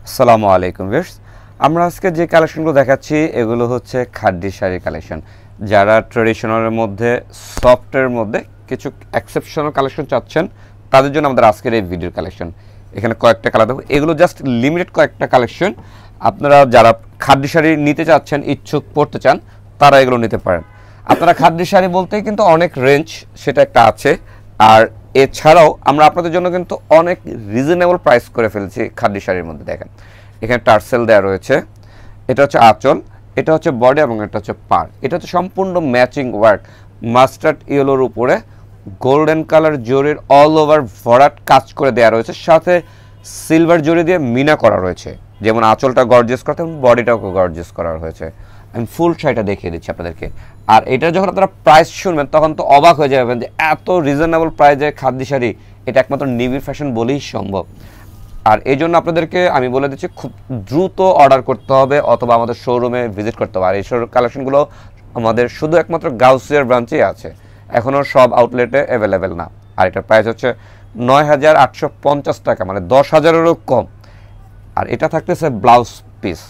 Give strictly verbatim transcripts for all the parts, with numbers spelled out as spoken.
আসসালামু আলাইকুম ভিউয়ার্স, আমরা আজকে যে কালেকশনগুলো দেখাচ্ছি এগুলো হচ্ছে খাদ্দি শাড়ি কালেকশন। যারা ট্রেডিশনালের মধ্যে সফটের মধ্যে কিছু এক্সেপশনাল কালেকশন চাচ্ছেন তাদের জন্য আমাদের আজকের এই ভিডিওর কালেকশন। এখানে কয়েকটা কালার দেখো, এগুলো জাস্ট লিমিটেড কয়েকটা কালেকশন। আপনারা যারা খাদ্দি শাড়ি নিতে চাচ্ছেন, ইচ্ছুক পড়তে চান, তারা এগুলো নিতে পারেন। আপনারা খাদ্দি শাড়ি বলতেই কিন্তু অনেক রেঞ্জ সেটা একটা আছে, আর এছাড়াও আমরা আপনাদের জন্য কিন্তু অনেক রিজনেবল প্রাইস করে ফেলছি খাদ্দি শাড়ির মধ্যে। দেখেন এখানে টার্সেল দেওয়া রয়েছে, এটা হচ্ছে আঁচল, এটা হচ্ছে বডি এবং এটা হচ্ছে পার। এটা হচ্ছে সম্পূর্ণ ম্যাচিং ওয়ার্ক, মাস্টার্ড ইয়েলোর উপরে গোল্ডেন কালার জরির অল ওভার ভরাট কাজ করে দেওয়া রয়েছে, সাথে সিলভার জরি দিয়ে মিনা করা রয়েছে। যেমন আঁচলটা গর্জিয়াস করা, তেমন বডিটাও গর্জিয়াস করা হয়েছে। আমি ফুল শাড়িটা দেখিয়ে দিচ্ছি আপনাদেরকে। আর এটা যখন আপনারা প্রাইস শুনবেন তখন তো অবাক হয়ে যাবেন যে এত রিজনেবল প্রাইসে খাদ্দি শাড়ি, এটা একমাত্র নিবিড় ফ্যাশন বলেই সম্ভব। আর এই জন্য আপনাদেরকে আমি বলে দিচ্ছি খুব দ্রুত অর্ডার করতে হবে অথবা আমাদের শোরুমে ভিজিট করতে হবে। আর এই কালেকশনগুলো আমাদের শুধু একমাত্র গাউসিয়ার ব্রাঞ্চেই আছে, এখনও সব আউটলেটে অ্যাভেলেবেল না। আর এটার প্রাইস হচ্ছে নয় হাজার আটশো পঞ্চাশ টাকা, মানে দশ হাজারেরও কম। আর এটা থাকতেছে ব্লাউজ পিস,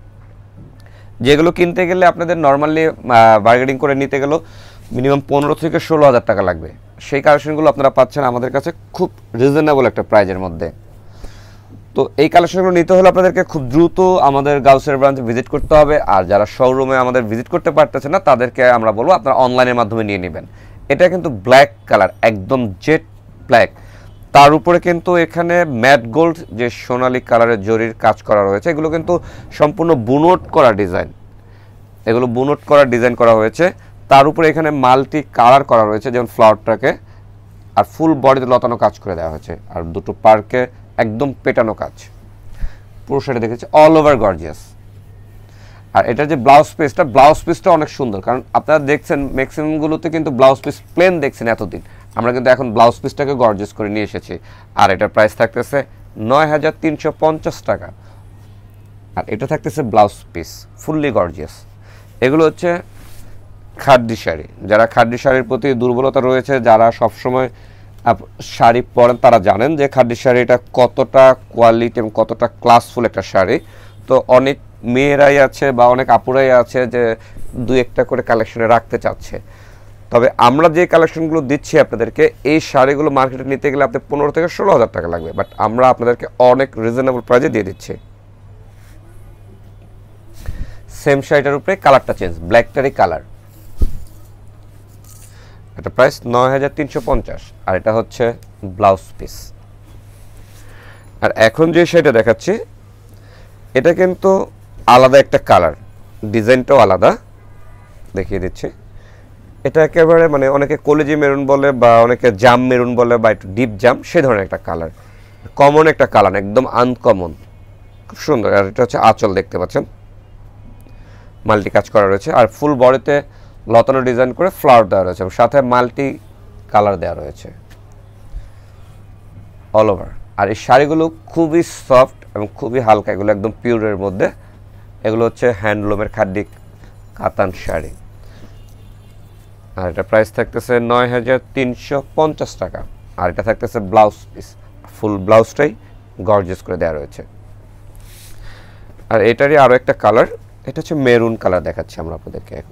যেগুলো কিনতে গেলে আপনাদের নর্মালি বার্গেনিং করে নিতে গেলেও মিনিমাম পনেরো থেকে ষোলো হাজার টাকা লাগবে। সেই কালেকশনগুলো আপনারা পাচ্ছেন আমাদের কাছে খুব রিজনেবল একটা প্রাইজের মধ্যে। তো এই কালেকশনগুলো নিতে হলে আপনাদেরকে খুব দ্রুত আমাদের গাউসিয়ার ব্রাঞ্চে ভিজিট করতে হবে। আর যারা শোরুমে আমাদের ভিজিট করতে পারতেছে না তাদেরকে আমরা বলবো আপনারা অনলাইনের মাধ্যমে নিয়ে নেবেন। এটা কিন্তু ব্ল্যাক কালার, একদম জেট ব্ল্যাক, তার উপরে কিন্তু এখানে ম্যাট গোল্ড যে সোনালী কালারের জরির কাজ করা রয়েছে। এগুলো কিন্তু সম্পূর্ণ বুনট করা ডিজাইন, এগুলো বুনট করা ডিজাইন করা হয়েছে। তার উপরে এখানে মাল্টি কালার করা রয়েছে, যেমন ফ্লাওয়ারটাকে, আর ফুল বডিতে লতানো কাজ করে দেওয়া হয়েছে। আর দুটো পার্কে একদম পেটানো কাজ, পুরো সেটা দেখেছি অল ওভার গর্জিয়াস। আর এটা যে ব্লাউজ পিসটা, ব্লাউজ পিসটা অনেক সুন্দর, কারণ আপনারা দেখছেন ম্যাক্সিমামগুলোতে কিন্তু ব্লাউজ পিস প্লেন দেখছেন এতদিন, আমরা কিন্তু এখন ব্লাউজ পিসটাকে গর্জিয়াস করে নিয়ে এসেছি। আর এটার প্রাইস থাকতেছে নয় হাজার তিনশো পঞ্চাশ টাকা। আর এটা থাকতেছে ব্লাউজ পিস ফুললি গর্জিয়াস। এগুলো হচ্ছে খাদ্দি শাড়ি। যারা খাদ্দি শাড়ির প্রতি দুর্বলতা রয়েছে, যারা সবসময় শাড়ি পরেন, তারা জানেন যে খাদ্দি শাড়িটা কতটা কোয়ালিটি এবং কতটা ক্লাসফুল একটা শাড়ি। তো অনেক মেয়েরাই আছে বা অনেক আপুরাই আছে যে দু একটা করে কালেকশনে রাখতে চাচ্ছে। তবে আমরা যে কালেকশনগুলো দিচ্ছি আপনাদেরকে, এই শাড়িগুলো মার্কেটে নিতে গেলে আপনি পনেরো থেকে ষোলো হাজার টাকা লাগবে, বাট আমরা আপনাদেরকে অনেক রিজনেবল প্রাইসে দিয়ে দিচ্ছি। সেম শাড়িটার উপরে কালারটা চেঞ্জ, ব্ল্যাকটারই কালার। এটা প্রাইস নয় হাজার তিনশো পঞ্চাশ। আর এটা হচ্ছে ব্লাউজ পিস। আর এখন যে শাড়িটা দেখাচ্ছি এটা কিন্তু আলাদা একটা কালার, ডিজাইনটাও আলাদা, দেখিয়ে দিচ্ছি। এটা একেবারে মানে অনেকে কলেজি মেরুন বলে বা অনেকে জাম মেরুন বলে বা একটু ডিপ জাম, সে ধরনের একটা কালার, কমন একটা কালার, একদম আনকমন, খুব সুন্দর। আর এটা হচ্ছে আঁচল, দেখতে পাচ্ছেন মাল্টি কাজ করা রয়েছে। আর ফুল বডিতে লতানো ডিজাইন করে ফ্লাওয়ার দেওয়া রয়েছে, সাথে মাল্টি কালার দেওয়া রয়েছে অল ওভার। আর এই শাড়িগুলো খুবই সফট এবং খুবই হালকা, এগুলো একদম পিওরের মধ্যে। এগুলো হচ্ছে হ্যান্ডলুমের খাদ্দি কাতান শাড়ি। আর এটা প্রাইস থাকতেছে নয় হাজার তিনশো পঞ্চাশ টাকা। আর এটা থাকতেছে ব্লাউজ পিস, ফুল ব্লাউজটাই গর্জিয়াস করে দেওয়া রয়েছে। আর এটারই আরও একটা কালার, এটা হচ্ছে মেরুন কালার দেখাচ্ছি আমরা আপনাদেরকে এখন।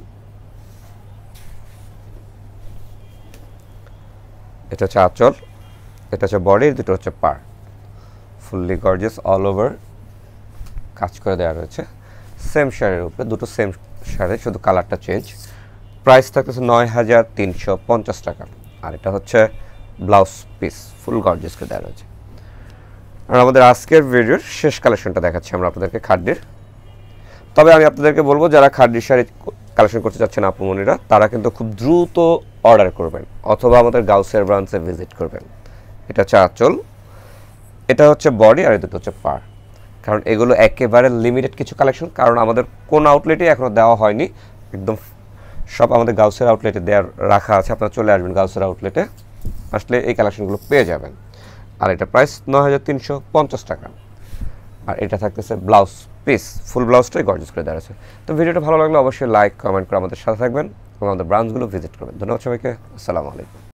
এটা হচ্ছে আঁচল, এটা হচ্ছে বডি, দুটো হচ্ছে পার, ফুললি গর্জিয়াস অল ওভার কাজ করে দেওয়া রয়েছে। সেম শাড়ির উপরে দুটো সেম শাড়ি, শুধু কালারটা চেঞ্জ। প্রাইস থাকতেছে নয় হাজার তিনশো পঞ্চাশ টাকা। আর এটা হচ্ছে ব্লাউজ পিস, ফুল গর্জিয়াস করে দেওয়া রয়েছে। আর আমাদের আজকের ভিডিওর শেষ কালেকশনটা দেখাচ্ছি আমরা আপনাদেরকে খাদ্যের। তবে আমি আপনাদেরকে বলবো যারা খাদ্দি শাড়ি কালেকশন করতে চাচ্ছেন আপুমনিরা, তারা কিন্তু খুব দ্রুত অর্ডার করবেন অথবা আমাদের গাউসিয়ার ব্রাঞ্চে ভিজিট করবেন। এটা হচ্ছে আঁচল, এটা হচ্ছে বডি, আর এটা হচ্ছে পার। কারণ এগুলো একেবারে লিমিটেড কিছু কালেকশন, কারণ আমাদের কোন আউটলেটে এখনও দেওয়া হয়নি, একদম সব আমাদের গাউসিয়ার আউটলেটে দেওয়ার রাখা আছে। আপনারা চলে আসবেন গাউসিয়ার আউটলেটে, আসলে এই কালেকশনগুলো পেয়ে যাবেন। আর এটা প্রাইস নয় হাজার তিনশো পঞ্চাশ টাকা। আর এটা থাকতেছে ব্লাউজ পিস, ফুল ব্লাউজটাই গর্জিয়াস করে দেওয়া আছে। তো ভিডিওটা ভালো লাগলে অবশ্যই লাইক কমেন্ট করে আমাদের সাথে থাকবেন এবং আমাদের ব্রাঞ্চগুলো ভিজিট করবেন। ধন্যবাদ সবাইকে, আসসালামু আলাইকুম।